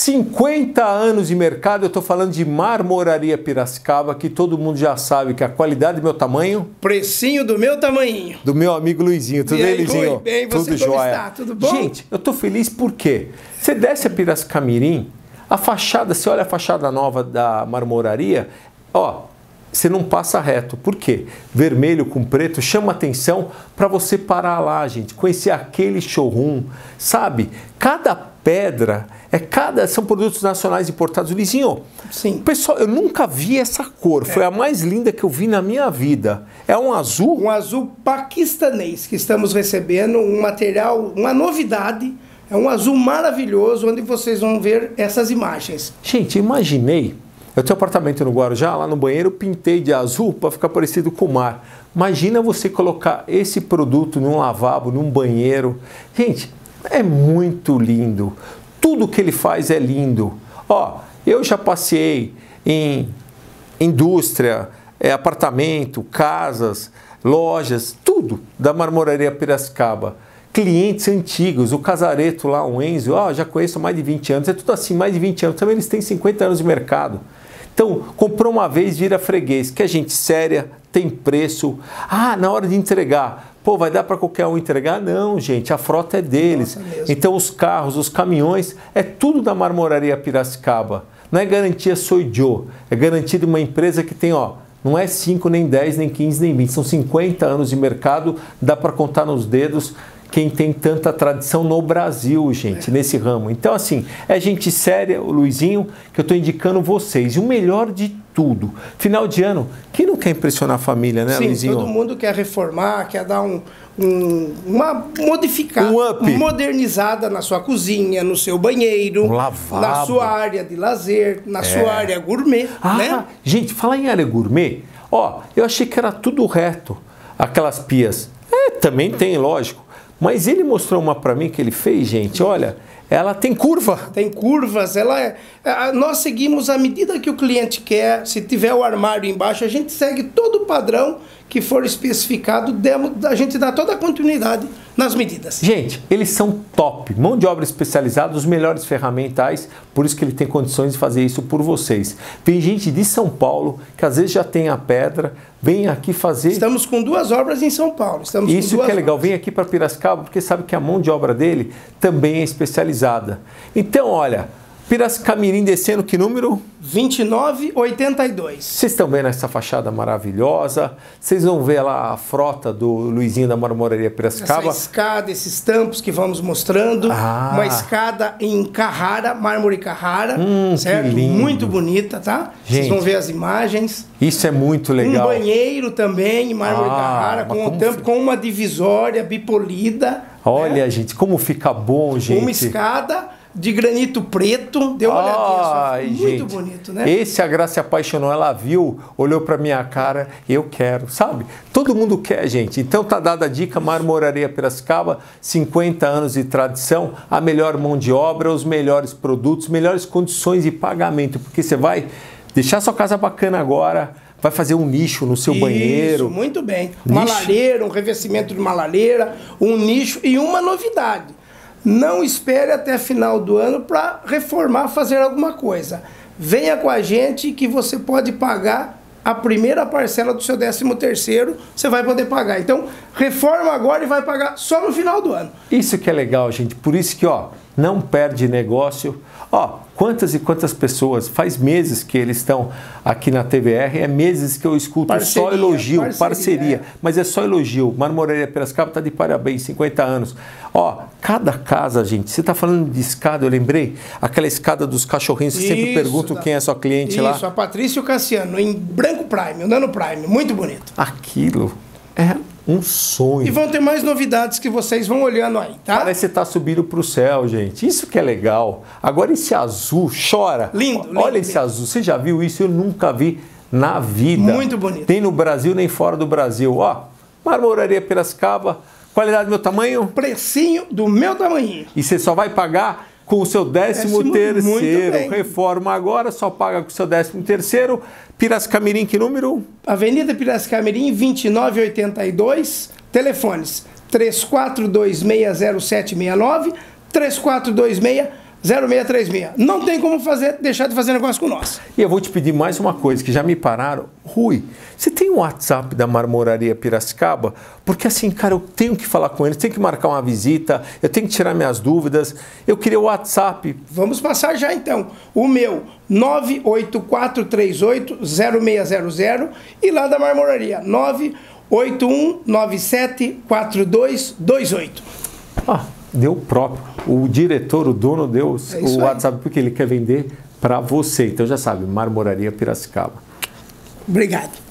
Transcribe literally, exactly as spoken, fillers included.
cinquenta anos de mercado, eu estou falando de Marmoraria Piracicaba, que todo mundo já sabe que a qualidade do meu tamanho... Precinho do meu tamanhinho. Do meu amigo Luizinho. Tudo bem, Luizinho? Tudo bem, você Tudo como jóia. está? Tudo bom? Gente, eu estou feliz porque você desce a Piracicamirim, a fachada, você olha a fachada nova da Marmoraria, ó, você não passa reto. Por quê? Vermelho com preto chama atenção para você parar lá, gente, conhecer aquele showroom, sabe? Cada pedra, é cada são produtos nacionais importados. Luizinho, sim. Pessoal, eu nunca vi essa cor, foi é. a mais linda que eu vi na minha vida. É um azul? Um azul paquistanês, que estamos recebendo, um material, uma novidade, é um azul maravilhoso, onde vocês vão ver essas imagens. Gente, imaginei, eu tenho um apartamento no Guarujá, lá no banheiro eu pintei de azul para ficar parecido com o mar. Imagina você colocar esse produto num lavabo, num banheiro. Gente, é muito lindo. Tudo que ele faz é lindo. Ó, eu já passei em indústria, é, apartamento, casas, lojas, tudo da Marmoraria Piracicaba. Clientes antigos, o Casareto lá, o Enzo, ó, já conheço há mais de vinte anos, é tudo assim, mais de vinte anos. Também eles têm cinquenta anos de mercado. Então, comprou uma vez, vira freguês, que é gente séria, tem preço. Ah, na hora de entregar, pô, vai dar para qualquer um entregar? Não, gente, a frota é deles. Então, os carros, os caminhões, é tudo da Marmoraria Piracicaba. Não é garantia Sou Joe, é garantia de uma empresa que tem, ó, não é cinco, nem dez, nem quinze, nem vinte, são cinquenta anos de mercado, dá para contar nos dedos quem tem tanta tradição no Brasil, gente, nesse ramo. Então, assim, é gente séria, o Luizinho, que eu estou indicando vocês. E o melhor de tudo, final de ano, quem não quer impressionar a família, né, Sim, Luizinho? Todo mundo quer reformar, quer dar um, um, uma modificada, um up. modernizada na sua cozinha, no seu banheiro, um lavabo. Na sua área de lazer, na é. sua área gourmet, ah, né? Gente, falar em área gourmet, ó, eu achei que era tudo reto, aquelas pias. É, também tem, lógico. Mas ele mostrou uma para mim que ele fez, gente, olha, ela tem curva. Tem curvas, ela é, nós seguimos a medida que o cliente quer. Se tiver o armário embaixo, a gente segue todo o padrão que for especificado, a gente dá toda a continuidade nas medidas. Gente, eles são top, mão de obra especializada, os melhores ferramentais, por isso que ele tem condições de fazer isso por vocês. Tem gente de São Paulo que às vezes já tem a pedra, vem aqui fazer... Estamos com duas obras em São Paulo. Estamos isso com duas que é legal, obras. Vem aqui para Piracicaba porque sabe que a mão de obra dele também é especializada. Então, olha, Piracicamirim descendo que número? vinte e nove oitenta e dois. Vocês estão vendo essa fachada maravilhosa? Vocês vão ver lá a frota do Luizinho da Marmoraria Piracicaba. Essa escada, esses tampos que vamos mostrando. Ah. Uma escada em Carrara, mármore Carrara. Hum, certo? Que lindo. Muito bonita, tá? Gente, vocês vão ver as imagens. Isso é muito legal. Um banheiro também em mármore ah, Carrara, com um tampo, com uma divisória bipolida. Olha, né? gente, como fica bom, gente. Uma escada de granito preto, deu uma Ai, olhadinha, muito gente, bonito, né? Esse a Graça se apaixonou, ela viu, olhou pra minha cara, eu quero, sabe? Todo mundo quer, gente. Então tá dada a dica, Marmoraria Piracicaba, cinquenta anos de tradição, a melhor mão de obra, os melhores produtos, melhores condições de pagamento, porque você vai deixar sua casa bacana agora, vai fazer um nicho no seu Isso, banheiro. Muito bem. Uma Nicho. lareira, um revestimento de uma lareira, um nicho e uma novidade. Não espere até final do ano para reformar, fazer alguma coisa. Venha com a gente que você pode pagar a primeira parcela do seu décimo terceiro, você vai poder pagar. Então, reforma agora e vai pagar só no final do ano. Isso que é legal, gente. Por isso que, ó, não perde negócio. Ó, quantas e quantas pessoas, faz meses que eles estão aqui na T V R, é meses que eu escuto parceria, só elogio, parceria, parceria é. mas é só elogio. Marmoraria Piracicaba está de parabéns, cinquenta anos. Ó, cada casa, gente, você está falando de escada, eu lembrei, aquela escada dos cachorrinhos, você sempre pergunta da... quem é sua cliente Isso, lá. Isso, a Patrícia e o Cassiano, em branco prime, o nano prime, muito bonito. Aquilo é um sonho. E vão ter mais novidades que vocês vão olhando aí, tá? Parece que você tá subindo pro céu, gente. Isso que é legal. Agora esse azul, chora. Lindo, lindo. Olha esse lindo. azul. Você já viu isso? Eu nunca vi na vida. Muito bonito. Tem no Brasil nem fora do Brasil. Ó, Marmoraria Piracicaba, qualidade do meu tamanho. Precinho do meu tamanho. E você só vai pagar com o seu décimo, décimo terceiro. Muito bem. Reforma agora, só paga com o seu décimo terceiro. Piracicamirim, que número? Avenida Piracicamirim, vinte e nove oitenta e dois. Telefones três quatro dois seis zero sete seis nove, três quatro dois seis zero seis três seis. Não tem como fazer, deixar de fazer negócio com nós. E eu vou te pedir mais uma coisa, que já me pararam. Rui, você tem o WhatsApp da Marmoraria Piracicaba? Porque assim, cara, eu tenho que falar com eles, tenho que marcar uma visita, eu tenho que tirar minhas dúvidas. Eu queria o WhatsApp. Vamos passar já então. O meu, nove oito quatro três oito zero seis zero zero, e lá da Marmoraria, nove oito um nove sete quatro dois dois oito. Ah, deu próprio. O diretor, o dono deu É o WhatsApp aí, porque ele quer vender para você. Então já sabe, Marmoraria Piracicaba. Obrigado.